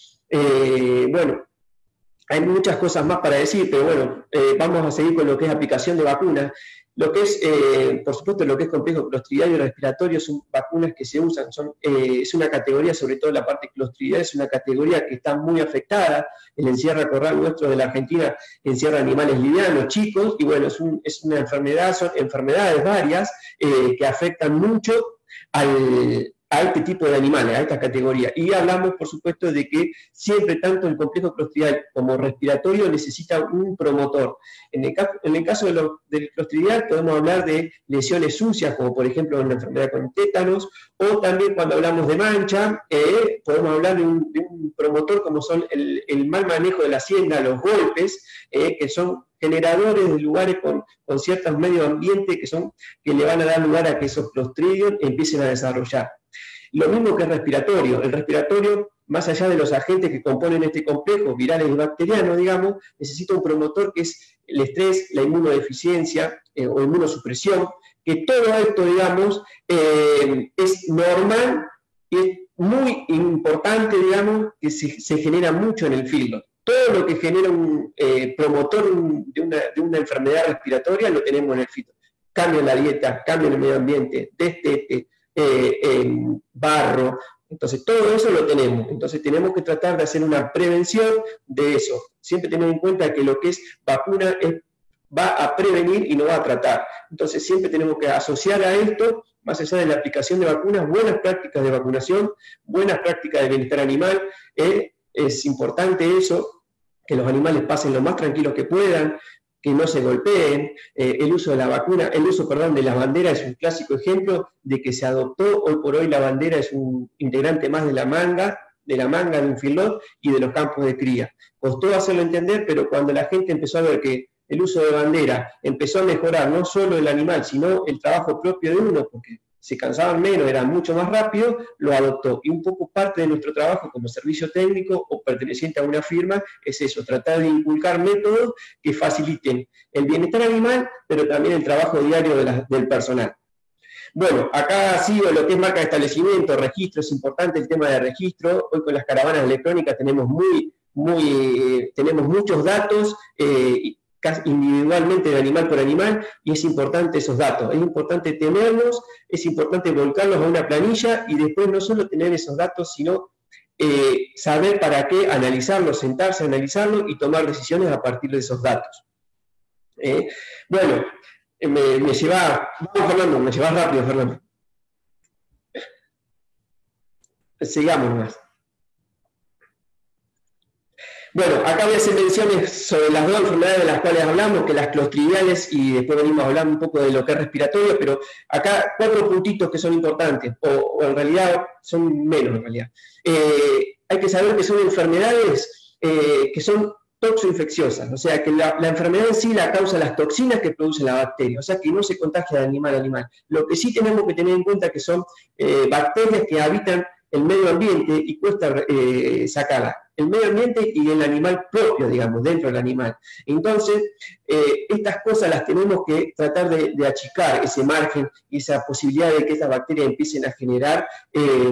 Speaker 2: Eh, bueno, hay muchas cosas más para decir, pero bueno, eh, vamos a seguir con lo que es aplicación de vacunas. Lo que es, eh, por supuesto, lo que es complejo clostridiario y respiratorio son vacunas que se usan, son, eh, es una categoría, sobre todo la parte clostridiaria, es una categoría que está muy afectada. El encierra corral nuestro de la Argentina encierra animales livianos, chicos, y bueno, es, un, es una enfermedad, son enfermedades varias eh, que afectan mucho al, a este tipo de animales, a esta categoría. Y hablamos, por supuesto, de que siempre tanto el complejo clostridial como respiratorio necesita un promotor. En el, en el caso de lo, del clostridial podemos hablar de lesiones sucias, como por ejemplo una enfermedad con tétanos, o también cuando hablamos de mancha, eh, podemos hablar de un, de un promotor como son el, el mal manejo de la hacienda, los golpes, eh, que son generadores de lugares con, con ciertos medios ambientes que, son, que le van a dar lugar a que esos clostridium empiecen a desarrollar. Lo mismo que el respiratorio. El respiratorio, más allá de los agentes que componen este complejo, virales y bacterianos, digamos, necesita un promotor que es el estrés, la inmunodeficiencia eh, o inmunosupresión, que todo esto, digamos, eh, es normal y es muy importante, digamos, que se, se genera mucho en el fieldlot. Todo lo que genera un eh, promotor de una, de una enfermedad respiratoria lo tenemos en el fieldlot. Cambio en la dieta, cambio en el medio ambiente, destete, eh, eh, barro, entonces todo eso lo tenemos. Entonces tenemos que tratar de hacer una prevención de eso. Siempre tener en cuenta que lo que es vacuna es, va a prevenir y no va a tratar. Entonces siempre tenemos que asociar a esto, más allá de la aplicación de vacunas, buenas prácticas de vacunación, buenas prácticas de bienestar animal. Eh, es importante eso, que los animales pasen lo más tranquilos que puedan, que no se golpeen. Eh, el uso de la vacuna, el uso, perdón, de la bandera es un clásico ejemplo de que se adoptó. Hoy por hoy la bandera es un integrante más de la manga, de la manga de un fieldlot y de los campos de cría. Costó hacerlo entender, pero cuando la gente empezó a ver que el uso de bandera empezó a mejorar no solo el animal, sino el trabajo propio de uno, porque se cansaban menos, era mucho más rápido, lo adoptó. Y un poco parte de nuestro trabajo como servicio técnico o perteneciente a una firma es eso, tratar de inculcar métodos que faciliten el bienestar animal, pero también el trabajo diario de la, del personal. Bueno, acá ha sido lo que es marca de establecimiento, registro, es importante el tema de registro. Hoy con las caravanas electrónicas tenemos, muy, muy, eh, tenemos muchos datos, eh, individualmente de animal por animal, y es importante esos datos, es importante tenerlos, es importante volcarlos a una planilla y después no solo tener esos datos, sino eh, saber para qué analizarlos, sentarse a analizarlos y tomar decisiones a partir de esos datos. Eh, bueno, me, me lleva, vamos Fernando, me llevas rápido Fernando. Sigamos más. Bueno, acá voy a hacer menciones sobre las dos enfermedades de las cuales hablamos, que las clostridiales, y después venimos a hablar un poco de lo que es respiratorio, pero acá cuatro puntitos que son importantes, o, o en realidad son menos en realidad. Eh, hay que saber que son enfermedades eh, que son toxoinfecciosas, o sea que la, la enfermedad en sí la causa las toxinas que produce la bacteria, o sea que no se contagia de animal a animal. Lo que sí tenemos que tener en cuenta que son eh, bacterias que habitan el medio ambiente y cuesta eh, sacarla. El medio ambiente y el animal propio, digamos, dentro del animal. Entonces, eh, estas cosas las tenemos que tratar de, de achicar, ese margen y esa posibilidad de que estas bacterias empiecen a generar eh,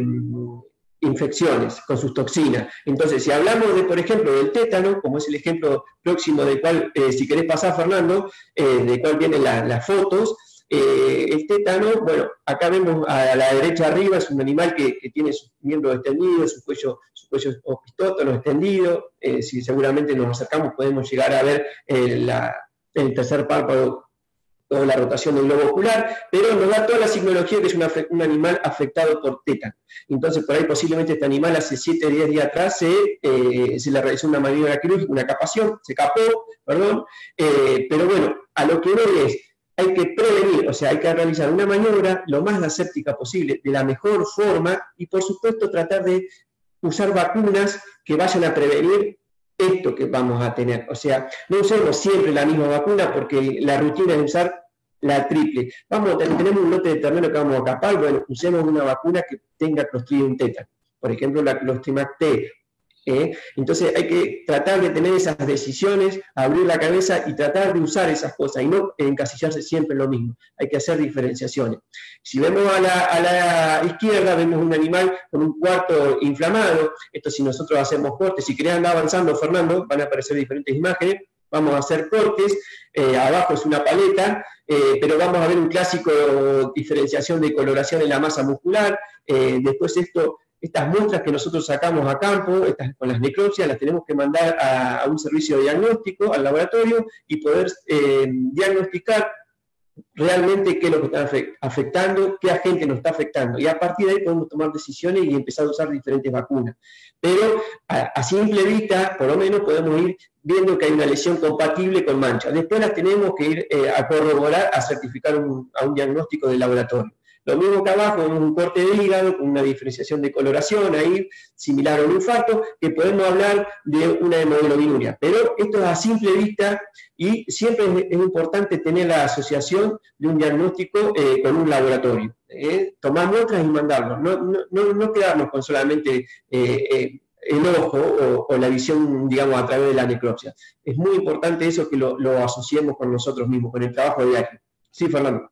Speaker 2: infecciones con sus toxinas. Entonces, si hablamos, de, por ejemplo, del tétano, como es el ejemplo próximo del cual, eh, si querés pasar, Fernando, eh, de cuál vienen la, las fotos, Eh, el tétano, bueno, acá vemos a la derecha arriba, es un animal que, que tiene sus miembros extendidos, su cuello, su cuello opistótono extendido. Eh, si seguramente nos acercamos podemos llegar a ver eh, la, el tercer párpado o la rotación del globo ocular, pero nos da toda la signología que es una, un animal afectado por tétano. Entonces, por ahí posiblemente este animal hace siete, diez días atrás se, eh, se le realizó una maniobra quirúrgica, una capación, se capó, perdón, eh, pero bueno, a lo que voy es, hay que prevenir, o sea, hay que realizar una maniobra lo más aséptica posible, de la mejor forma, y por supuesto tratar de usar vacunas que vayan a prevenir esto que vamos a tener. O sea, no usemos siempre la misma vacuna porque la rutina es usar la triple. Vamos, tenemos un lote de ternero que vamos a capar, bueno, usemos una vacuna que tenga Clostridium tetani, por ejemplo la Clostrimac T. ¿Eh? Entonces hay que tratar de tener esas decisiones, abrir la cabeza y tratar de usar esas cosas y no encasillarse siempre en lo mismo. Hay que hacer diferenciaciones. Si vemos a la, a la izquierda, vemos un animal con un cuarto inflamado. Esto si nosotros hacemos cortes, si querés andar avanzando, Fernando, van a aparecer diferentes imágenes. Vamos a hacer cortes, eh, abajo es una paleta, eh, pero vamos a ver un clásico diferenciación de coloración en la masa muscular. Eh, después esto... Estas muestras que nosotros sacamos a campo, estas, con las necropsias, las tenemos que mandar a, a un servicio de diagnóstico, al laboratorio, y poder eh, diagnosticar realmente qué es lo que está afectando, qué agente nos está afectando. Y a partir de ahí podemos tomar decisiones y empezar a usar diferentes vacunas. Pero a, a simple vista, por lo menos, podemos ir viendo que hay una lesión compatible con mancha. Después las tenemos que ir eh, a corroborar, a certificar un, a un diagnóstico del laboratorio. Lo mismo que abajo, vemos un corte de hígado con una diferenciación de coloración ahí, similar a un infarto, que podemos hablar de una hemoglobinuria. Pero esto es a simple vista y siempre es, es importante tener la asociación de un diagnóstico eh, con un laboratorio. Eh, tomar muestras y mandarlos, no, no, no, no quedarnos con solamente eh, eh, el ojo o, o la visión, digamos, a través de la necropsia. Es muy importante eso que lo, lo asociemos con nosotros mismos, con el trabajo diario. Sí, Fernando.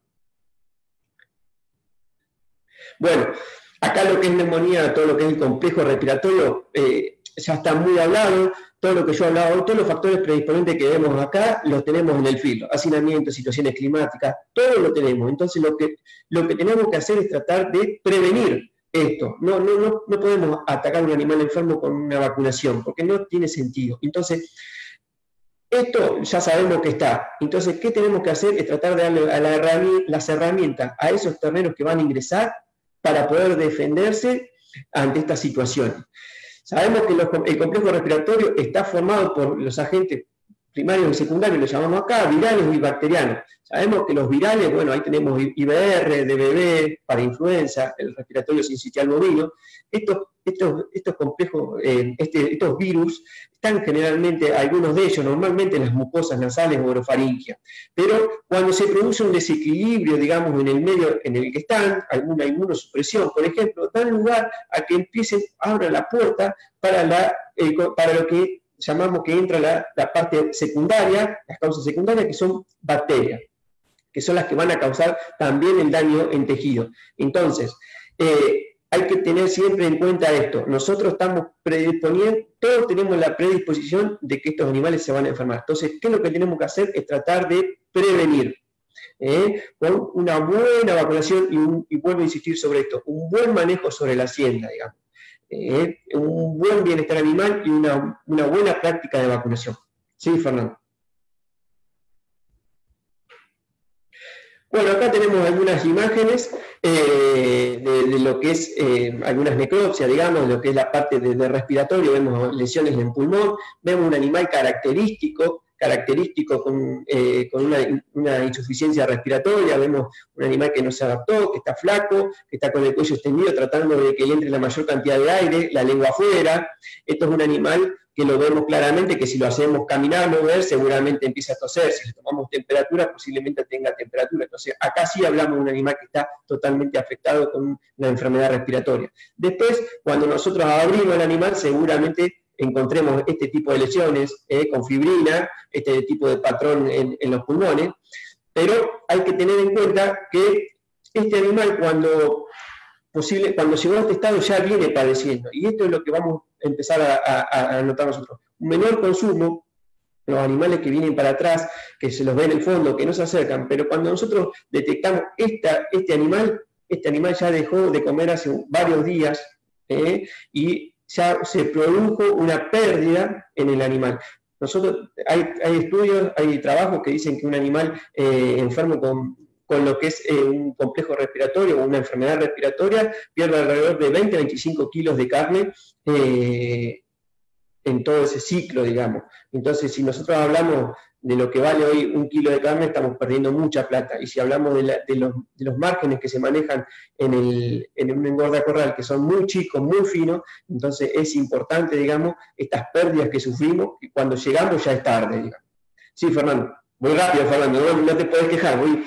Speaker 2: Bueno, acá lo que es neumonía, todo lo que es el complejo respiratorio, eh, ya está muy hablado. Todo lo que yo he hablado hoy, todos los factores predisponentes que vemos acá, los tenemos en el filo. Hacinamiento, situaciones climáticas, todo lo tenemos. Entonces lo que, lo que tenemos que hacer es tratar de prevenir esto. No, no, no, no podemos atacar a un animal enfermo con una vacunación, porque no tiene sentido. Entonces, esto ya sabemos que está. Entonces, ¿qué tenemos que hacer? Es tratar de darle a la herramienta, las herramientas a esos terneros que van a ingresar para poder defenderse ante estas situaciones. Sabemos que los, el complejo respiratorio está formado por los agentes primarios y secundarios, los llamamos acá, virales y bacterianos. Sabemos que los virales, bueno, ahí tenemos I B R, D B B, para influenza, el respiratorio sincitial bovino. Estos, estos, estos complejos, eh, este, estos virus, están generalmente, algunos de ellos, normalmente en las mucosas nasales o orofaringia. Pero cuando se produce un desequilibrio, digamos, en el medio en el que están, alguna inmunosupresión, por ejemplo, dan lugar a que empiecen, abran la puerta para, la, eh, para lo que llamamos que entra la, la parte secundaria, las causas secundarias, que son bacterias, que son las que van a causar también el daño en tejido. Entonces, eh, hay que tener siempre en cuenta esto. Nosotros estamos predisponiendo, todos tenemos la predisposición de que estos animales se van a enfermar. Entonces, ¿qué es lo que tenemos que hacer? Es tratar de prevenir. ¿eh? Con una buena vacunación, y, un, y vuelvo a insistir sobre esto, un buen manejo sobre la hacienda, digamos. Eh, un buen bienestar animal y una, una buena práctica de vacunación. Sí, Fernando. Bueno, acá tenemos algunas imágenes eh, de, de lo que es eh, algunas necropsias, digamos, lo que es la parte de, de respiratorio, vemos lesiones en pulmón, vemos un animal característico, característico con, eh, con una, una insuficiencia respiratoria, vemos un animal que no se adaptó, que está flaco, que está con el cuello extendido, tratando de que le entre la mayor cantidad de aire, la lengua afuera. Esto es un animal que lo vemos claramente, que si lo hacemos caminar, mover, seguramente empieza a toser. Si le tomamos temperatura, posiblemente tenga temperatura. Entonces, acá sí hablamos de un animal que está totalmente afectado con una enfermedad respiratoria. Después, cuando nosotros abrimos al animal, seguramente encontremos este tipo de lesiones eh, con fibrina, este tipo de patrón en, en los pulmones, pero hay que tener en cuenta que este animal cuando, posible, cuando llegó a este estado ya viene padeciendo, y esto es lo que vamos a empezar a, a, a notar nosotros. Un menor consumo, los animales que vienen para atrás, que se los ve en el fondo, que no se acercan, pero cuando nosotros detectamos esta, este animal, este animal ya dejó de comer hace varios días, eh, y ya se produjo una pérdida en el animal. Nosotros, hay, hay estudios, hay trabajos que dicen que un animal eh, enfermo con, con lo que es eh, un complejo respiratorio o una enfermedad respiratoria pierde alrededor de veinte a veinticinco kilos de carne eh, en todo ese ciclo, digamos. Entonces, si nosotros hablamos de lo que vale hoy un kilo de carne, estamos perdiendo mucha plata. Y si hablamos de, la, de, los, de los márgenes que se manejan en, el, en un engorda corral, que son muy chicos, muy finos, entonces es importante, digamos, estas pérdidas que sufrimos, y cuando llegamos ya es tarde, digamos. Sí, Fernando. Muy rápido, Fernando, no, no te puedes quejar. Muy...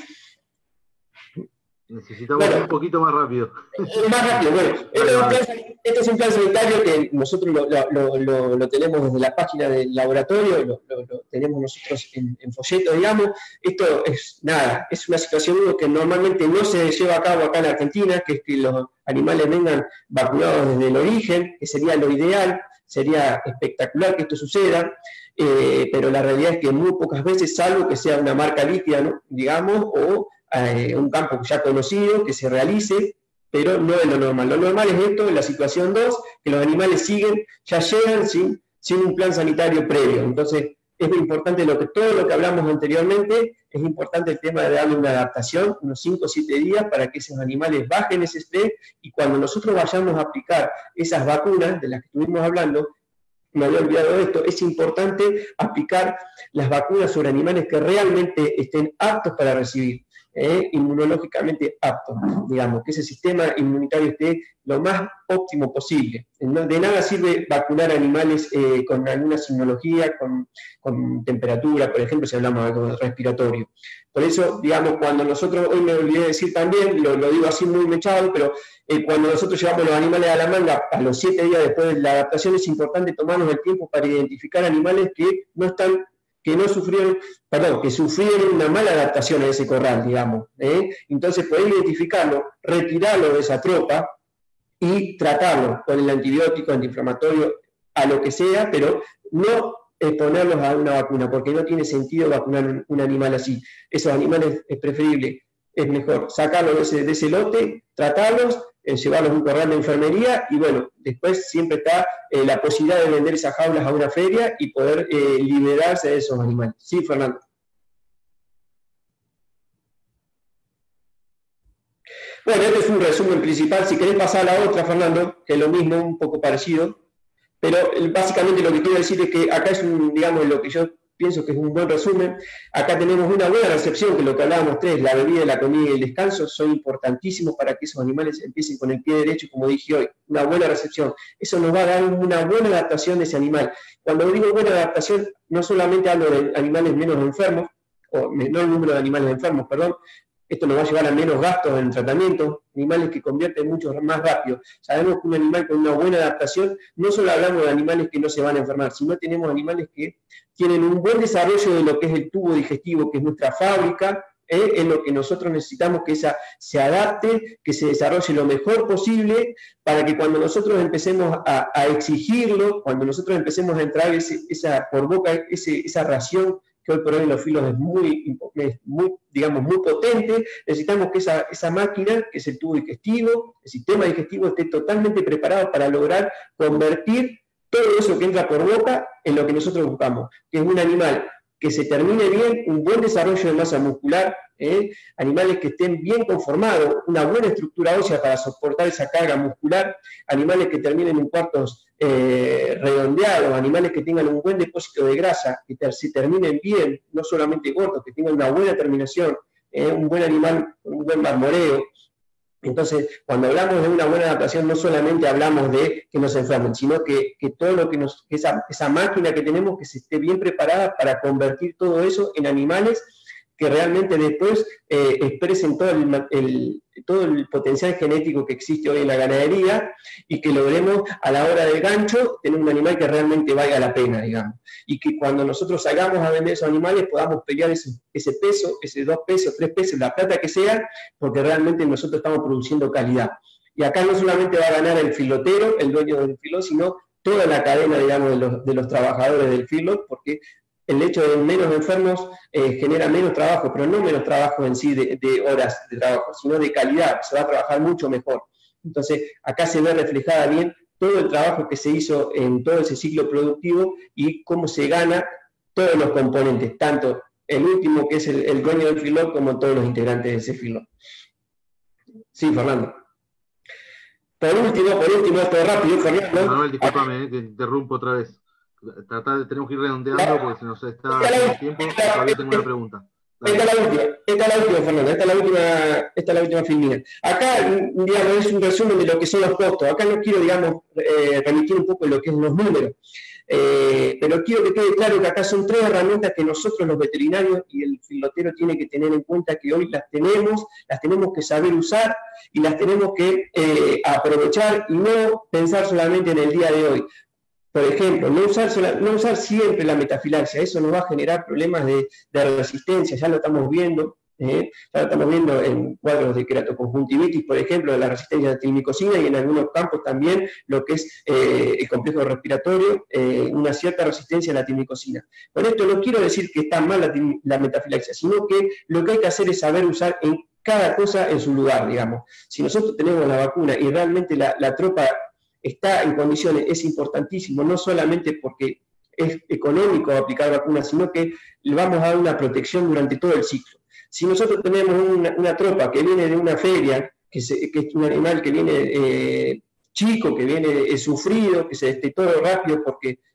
Speaker 1: Necesitamos bueno, un poquito más rápido.
Speaker 2: Más rápido, bueno. Esto es un plan, esto es un plan sanitario que nosotros lo, lo, lo, lo tenemos desde la página del laboratorio, lo, lo, lo tenemos nosotros en, en folleto, digamos. Esto es nada, es una situación que normalmente no se lleva a cabo acá en Argentina, que es que los animales vengan vacunados desde el origen, que sería lo ideal, sería espectacular que esto suceda. Eh, pero la realidad es que muy pocas veces, salvo que sea una marca líquida, ¿no? digamos, o eh, un campo ya conocido, que se realice, pero no es lo normal. Lo normal es esto, en la situación dos, que los animales siguen, ya llegan sin, sin un plan sanitario previo. Entonces, es muy importante lo que, todo lo que hablamos anteriormente, es importante el tema de darle una adaptación, unos cinco o siete días, para que esos animales bajen ese estrés, y cuando nosotros vayamos a aplicar esas vacunas de las que estuvimos hablando, me había olvidado de esto, es importante aplicar las vacunas sobre animales que realmente estén aptos para recibir. eh, inmunológicamente aptos, digamos, que ese sistema inmunitario esté lo más óptimo posible. De nada sirve vacunar animales eh, con alguna signología, con, con temperatura, por ejemplo, si hablamos de algo respiratorio. Por eso, digamos, cuando nosotros, hoy me olvidé de decir también, lo, lo digo así muy mechado, pero eh, cuando nosotros llevamos los animales a la manga, a los siete días después de la adaptación, es importante tomarnos el tiempo para identificar animales que no están, que no sufrieron, perdón, que sufrieron una mala adaptación a ese corral, digamos. ¿eh? Entonces, poder identificarlo, retirarlo de esa tropa y tratarlo con el antibiótico, antiinflamatorio, a lo que sea, pero no exponerlos a una vacuna, porque no tiene sentido vacunar un, un animal así. Esos animales es preferible, es mejor sacarlos de ese, de ese lote, tratarlos, eh, llevarlos a un corral de enfermería, y bueno, después siempre está eh, la posibilidad de vender esas jaulas a una feria y poder eh, liberarse de esos animales. Sí, Fernando. Bueno, este es un resumen principal. Si querés pasar a la otra, Fernando, que es lo mismo, un poco parecido, pero básicamente lo que quiero decir es que acá es un, digamos, lo que yo pienso que es un buen resumen. Acá tenemos una buena recepción, que lo que hablábamos tres, la bebida, la comida y el descanso, son importantísimos para que esos animales empiecen con el pie derecho, como dije hoy, una buena recepción. Eso nos va a dar una buena adaptación de ese animal. Cuando digo buena adaptación, no solamente hablo de animales menos enfermos, o menor número de animales enfermos, perdón. Esto nos va a llevar a menos gastos en tratamiento, animales que convierten mucho más rápido. Sabemos que un animal con una buena adaptación, no solo hablamos de animales que no se van a enfermar, sino tenemos animales que tienen un buen desarrollo de lo que es el tubo digestivo, que es nuestra fábrica, ¿eh? Es lo que nosotros necesitamos que esa se adapte, que se desarrolle lo mejor posible, para que cuando nosotros empecemos a, a exigirlo, cuando nosotros empecemos a entrar ese, esa, por boca ese, esa ración, que hoy por hoy en los filos es muy, muy, digamos, muy potente, necesitamos que esa, esa máquina, que es el tubo digestivo, el sistema digestivo, esté totalmente preparado para lograr convertir todo eso que entra por boca en lo que nosotros buscamos, que es un animal que se termine bien, un buen desarrollo de masa muscular, ¿eh? Animales que estén bien conformados, una buena estructura ósea para soportar esa carga muscular, animales que terminen en cuartos eh, redondeados, animales que tengan un buen depósito de grasa, que ter se terminen bien, no solamente gordos, que tengan una buena terminación, ¿eh? Un buen animal, un buen marmoreo. Entonces, cuando hablamos de una buena adaptación, no solamente hablamos de que no se enfermen, sino que, que todo lo que nos, que esa, esa máquina que tenemos, que se esté bien preparada para convertir todo eso en animales que realmente después eh, expresen todo el, el, todo el potencial genético que existe hoy en la ganadería, y que logremos a la hora del gancho tener un animal que realmente valga la pena, digamos. Y que cuando nosotros salgamos a vender esos animales podamos pelear ese, ese peso, ese dos pesos, tres pesos, la plata que sea, porque realmente nosotros estamos produciendo calidad. Y acá no solamente va a ganar el filotero, el dueño del filot, sino toda la cadena, digamos, de los, de los trabajadores del filot, porque el hecho de menos enfermos eh, genera menos trabajo, pero no menos trabajo en sí de, de horas de trabajo, sino de calidad, se va a trabajar mucho mejor. Entonces, acá se ve reflejada bien todo el trabajo que se hizo en todo ese ciclo productivo y cómo se gana todos los componentes, tanto el último, que es el, el dueño del filot, como todos los integrantes de ese filot. Sí, Fernando. Por último, por último, esto rápido, Fernando.
Speaker 1: Manuel, discúlpame, eh, te interrumpo otra vez. Tratar, tenemos que ir redondeando porque se nos está el tiempo. Todavía tengo una pregunta.
Speaker 2: Esta es la última, esta es la última, Fernando, esta es la última, esta es la última filmina. Acá, digamos, es un resumen de lo que son los costos. Acá no quiero, digamos, eh, remitir un poco en lo que son los números, eh, pero quiero que quede claro que acá son tres herramientas que nosotros los veterinarios y el filotero tiene que tener en cuenta, que hoy las tenemos, las tenemos que saber usar y las tenemos que eh, aprovechar y no pensar solamente en el día de hoy. Por ejemplo, no usar, no usar siempre la metafilaxia, eso nos va a generar problemas de, de resistencia, ya lo estamos viendo, ¿eh? ya lo estamos viendo en cuadros de queratoconjuntivitis, por ejemplo, la resistencia a la timicosina, y en algunos campos también lo que es eh, el complejo respiratorio, eh, una cierta resistencia a la timicosina. Con esto no quiero decir que está mal la, la metafilaxia, sino que lo que hay que hacer es saber usar en cada cosa en su lugar, digamos. Si nosotros tenemos la vacuna y realmente la, la tropa está en condiciones, es importantísimo, no solamente porque es económico aplicar vacunas, sino que le vamos a dar una protección durante todo el ciclo. Si nosotros tenemos una, una tropa que viene de una feria, que, se, que es un animal que viene eh, chico, que viene eh, sufrido, que se destetó rápido porque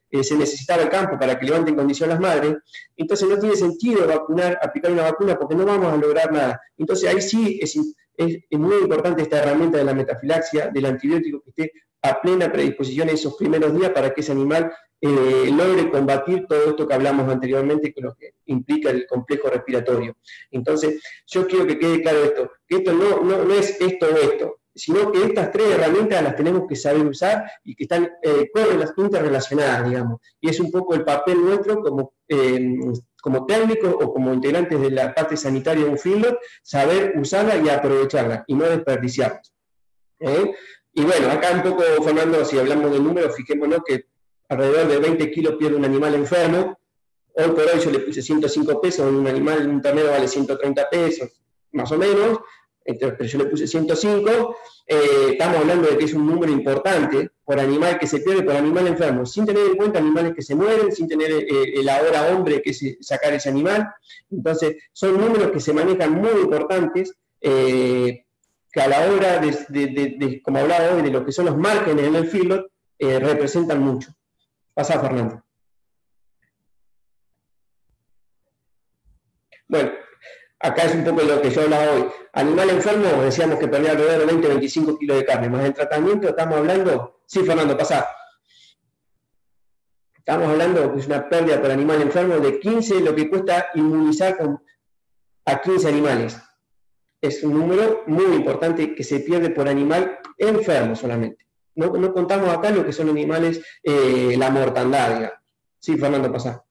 Speaker 2: eh, se necesitaba el campo para que levanten condición las madres, entonces no tiene sentido vacunar, aplicar una vacuna porque no vamos a lograr nada. Entonces ahí sí es, es, es muy importante esta herramienta de la metafilaxia, del antibiótico que esté a plena predisposición en esos primeros días para que ese animal eh, logre combatir todo esto que hablamos anteriormente, que lo que implica el complejo respiratorio. Entonces, yo quiero que quede claro esto, que esto no, no, no es esto o esto, sino que estas tres herramientas las tenemos que saber usar y que están eh, interrelacionadas, digamos. Y es un poco el papel nuestro como, eh, como técnicos o como integrantes de la parte sanitaria de un feedlot, saber usarla y aprovecharla, y no desperdiciarla. ¿Eh? Y bueno, acá un poco, Fernando, si hablamos de números, fijémonos que alrededor de veinte kilos pierde un animal enfermo. Hoy por hoy yo le puse ciento cinco pesos, un animal, un ternero vale ciento treinta pesos, más o menos, entonces, pero yo le puse ciento cinco, eh, estamos hablando de que es un número importante por animal que se pierde, por animal enfermo, sin tener en cuenta animales que se mueren, sin tener eh, el ahora hombre que es sacar ese animal. Entonces, son números que se manejan muy importantes, eh, que a la hora de, de, de, de, como hablaba hoy, de lo que son los márgenes en el feedlot, eh, representan mucho. Pasa, Fernando. Bueno, acá es un poco lo que yo hablaba hoy. Animal enfermo, decíamos que perdía alrededor de veinte a veinticinco kilos de carne, más el tratamiento, estamos hablando, sí, Fernando, pasa. Estamos hablando que es una pérdida por animal enfermo de quince, lo que cuesta inmunizar con, a quince animales. Es un número muy importante que se pierde por animal enfermo solamente. No, no contamos acá lo que son animales, eh, la mortandad, digamos. Sí, Fernando, pasa.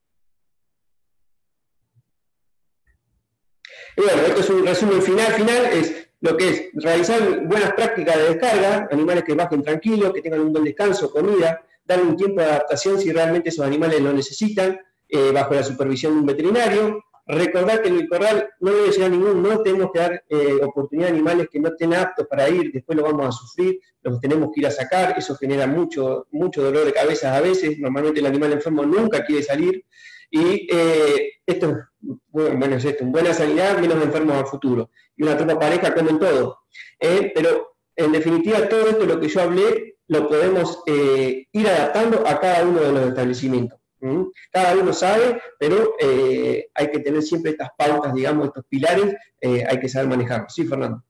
Speaker 2: Y bueno, esto es un resumen final, final, es lo que es realizar buenas prácticas de descarga, animales que bajen tranquilos, que tengan un buen descanso, comida, darle un tiempo de adaptación si realmente esos animales lo necesitan, eh, bajo la supervisión de un veterinario. Recordar que en el corral no debe llegar ningún, no tenemos que dar eh, oportunidad a animales que no estén aptos para ir, después lo vamos a sufrir, los tenemos que ir a sacar, eso genera mucho, mucho dolor de cabeza a veces, normalmente el animal enfermo nunca quiere salir, y eh, esto, bueno, es esto, buena sanidad, menos enfermos al futuro, y una tropa pareja comen todo, eh, pero en definitiva todo esto, lo que yo hablé, lo podemos eh, ir adaptando a cada uno de los establecimientos. ¿Mm? Cada uno sabe, pero eh, hay que tener siempre estas pautas, digamos, estos pilares, eh, hay que saber manejarlos. Sí, Fernando.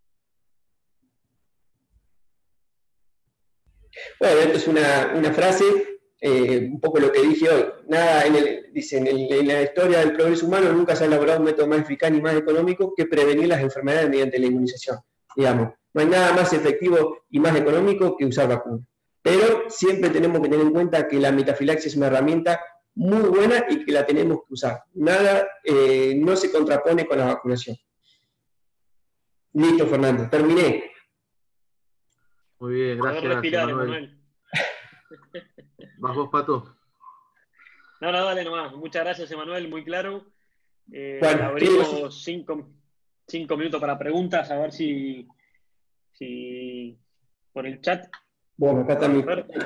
Speaker 2: Bueno, esto es una, una frase, eh, un poco lo que dije hoy. Nada, en el, dice, en, el, en la historia del progreso humano nunca se ha elaborado un método más eficaz ni más económico que prevenir las enfermedades mediante la inmunización. Digamos, no hay nada más efectivo y más económico que usar vacunas. Pero siempre tenemos que tener en cuenta que la metafilaxia es una herramienta muy buena y que la tenemos que usar. Nada, eh, no se contrapone con la vacunación. Listo, Fernando, terminé.
Speaker 1: Muy bien, gracias,
Speaker 3: respirar,
Speaker 1: Emanuel.
Speaker 3: Emanuel.
Speaker 1: ¿Vas vos, Pato?
Speaker 3: No, no, dale nomás. Muchas gracias, Emanuel, muy claro. Eh,
Speaker 2: bueno,
Speaker 3: abrimos cinco, cinco minutos para preguntas, a ver si, si por el chat.
Speaker 2: Bueno, acá también.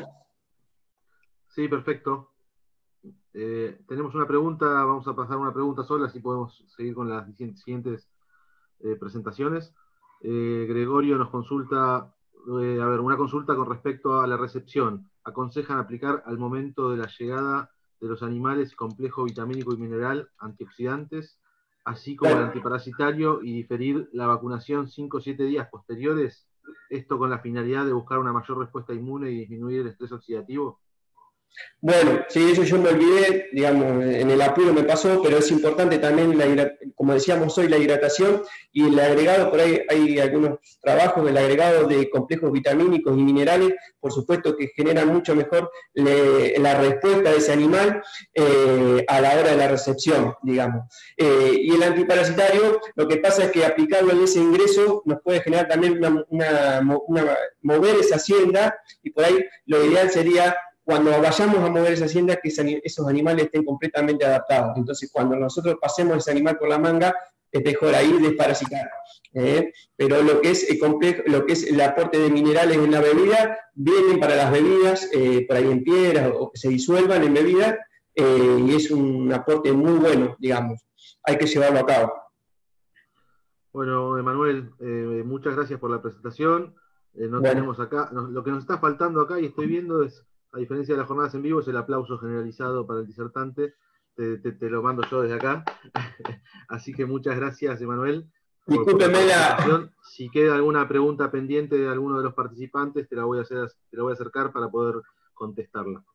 Speaker 1: Sí, perfecto. Eh, tenemos una pregunta, vamos a pasar una pregunta sola, así podemos seguir con las siguientes eh, presentaciones. Eh, Gregorio nos consulta, eh, a ver, una consulta con respecto a la recepción. ¿Aconsejan aplicar al momento de la llegada de los animales complejo vitamínico y mineral, antioxidantes, así como el antiparasitario, y diferir la vacunación cinco o siete días posteriores? Esto con la finalidad de buscar una mayor respuesta inmune y disminuir el estrés oxidativo.
Speaker 2: Bueno, sí, eso yo me olvidé, digamos, en el apuro me pasó, pero es importante también, la, como decíamos hoy, la hidratación y el agregado, por ahí hay algunos trabajos del agregado de complejos vitamínicos y minerales, por supuesto que generan mucho mejor le, la respuesta de ese animal eh, a la hora de la recepción, digamos. Eh, y el antiparasitario, lo que pasa es que aplicarlo en ese ingreso nos puede generar también una, una, una mover esa hacienda, y por ahí lo ideal sería, cuando vayamos a mover esa hacienda, que esos animales estén completamente adaptados. Entonces, cuando nosotros pasemos ese animal por la manga, es mejor ahí desparasitar. ¿eh? Pero lo que es el complejo, lo que es el aporte de minerales en la bebida, vienen para las bebidas, eh, por ahí en piedras, o que se disuelvan en bebida, eh, y es un aporte muy bueno, digamos. Hay que llevarlo a cabo.
Speaker 1: Bueno, Emanuel, eh, muchas gracias por la presentación. Eh, no
Speaker 2: bueno.
Speaker 1: tenemos acá, no, lo que nos está faltando acá, y estoy viendo, es a diferencia de las jornadas en vivo, es el aplauso generalizado para el disertante. Te, te, te lo mando yo desde acá. Así que muchas gracias, Emanuel.
Speaker 2: Discúlpeme la...
Speaker 1: Si queda alguna pregunta pendiente de alguno de los participantes, te la voy a, hacer, te la voy a acercar para poder contestarla.